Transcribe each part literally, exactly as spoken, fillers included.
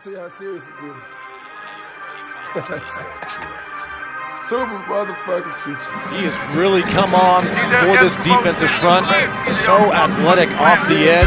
tell you how serious it's getting. Super motherfucking future. He has really come on for this defensive front. So athletic off the edge.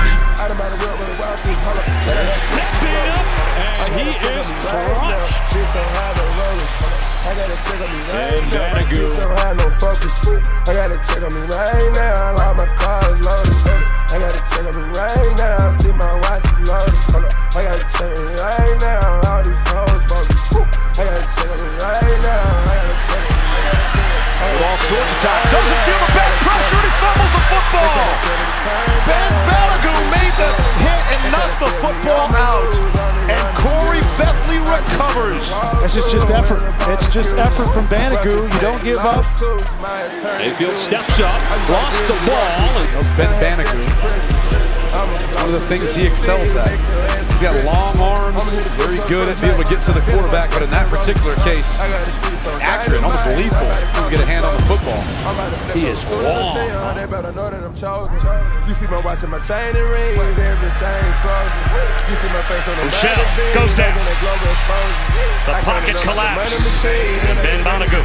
Stepping up, and he is crushed. I gotta check on me right And now. Banagou. Bitch, I don't have no focus. I gotta check on me right now. All my cars loaded. I gotta check on me right now. See my watch is loaded. I gotta check on me right now. All these hoes bogus. I gotta check on me right now. I gotta check on me. I gotta check on me. With all sorts of time. Doesn't feel the back pressure, and he fumbles the football. Ben Banagou made the hit and knocked the football out. And Corey Bethley recovers. This is just effort. It's just effort from Banagou. You don't give up. Mayfield steps up, lost the ball. That's Ben Banagou. It's one of the things he excels at. He's got long arms, very good at being able to get to the quarterback, but in that particular case, accurate, almost lethal. He can get a hand on the football. He is long. They better know that I'm chosen. You see me watching my chain and rings, everything frozen. You see my face on the Michelle goes down. The pocket collapse. And Ben Banagou.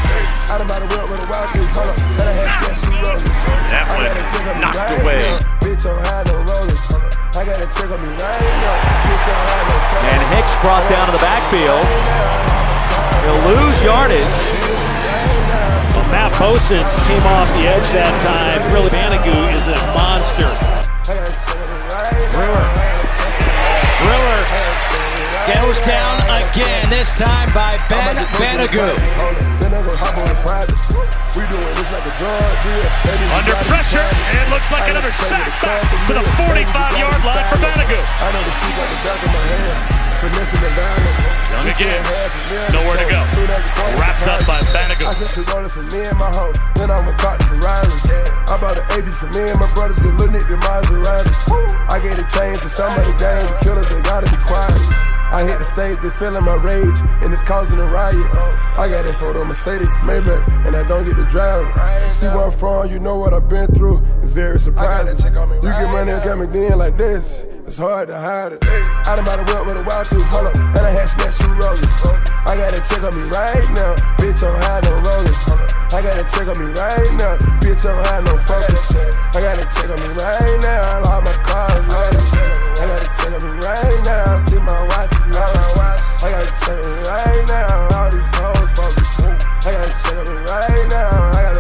That one knocked away. And Hicks brought down to the backfield. He'll lose yardage. Well, Matt Bosin came off the edge that time. Really, Banagou is a monster. Brewer. Brewer goes down again, this time by Ben Banagou. Under pressure, and it looks like another sack back to the forty-five yard line for Banagou. Young again, nowhere to go. Wrapped up by Banagou. I said she rolling for me and my hoe. Then I went caught to Riley. I bought an A P for me and my brothers. Get little Nick the Maserati. I gave a chain to somebody down. The killers, they gotta be quiet. I hit the stage, they feeling my rage, and it's causing a riot. I got that photo Mercedes Maybach, and I don't get to drive it. You see where I'm from, you know what I've been through. It's very surprising. You get money and come in like this, it's hard to hide it. I done bought a whip with a wild through, hold up, and I had snatch two rollers. I gotta check on me right now, bitch, I'm high, no rollers. I gotta check on me right now, bitch, I'm high, no focus. I gotta check on me right now, all my cars loaded. I gotta check on me right now, see my watch. I gotta check me right now, all these hoes bogus. I gotta check me right now, I gotta